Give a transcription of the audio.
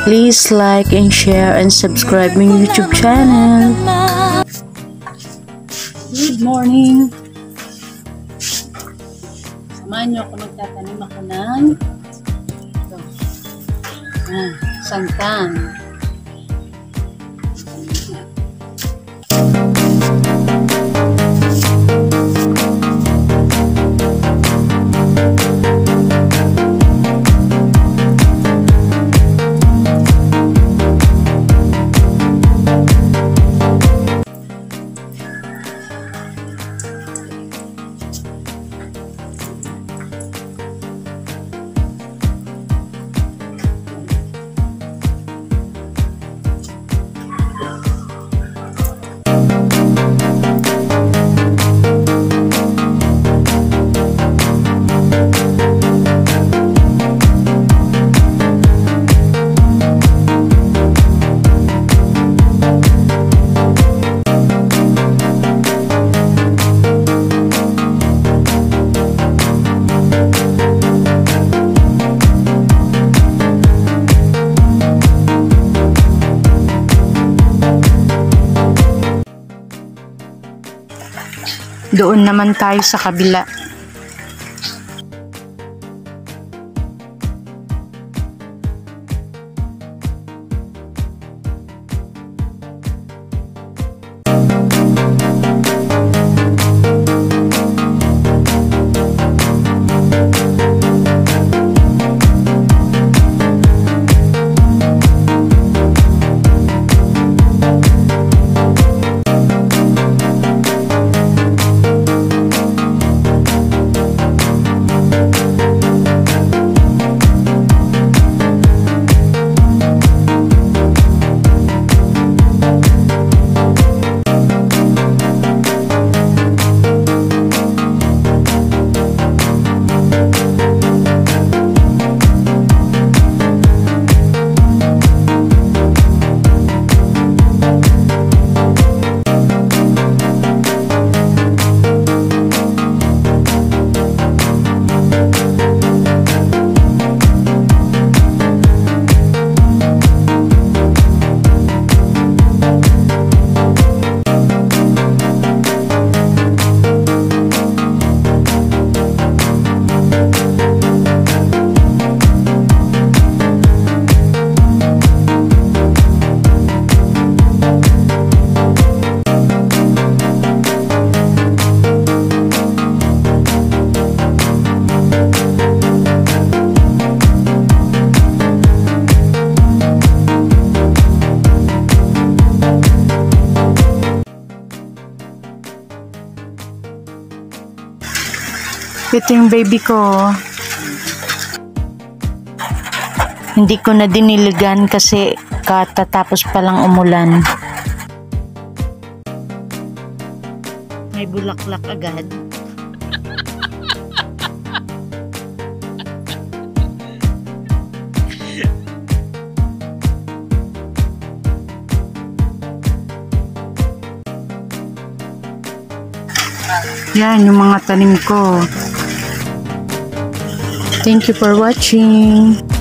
Please like and share and subscribe my YouTube channel. Good morning! Samahan niyo ako, magtatanim ako ng ito. Santan. Doon naman tayo sa kabila. Ito yung baby ko. Hindi ko na diniligan kasi katatapos palang umulan. May bulaklak agad. Yan yung mga tanim ko. Thank you for watching.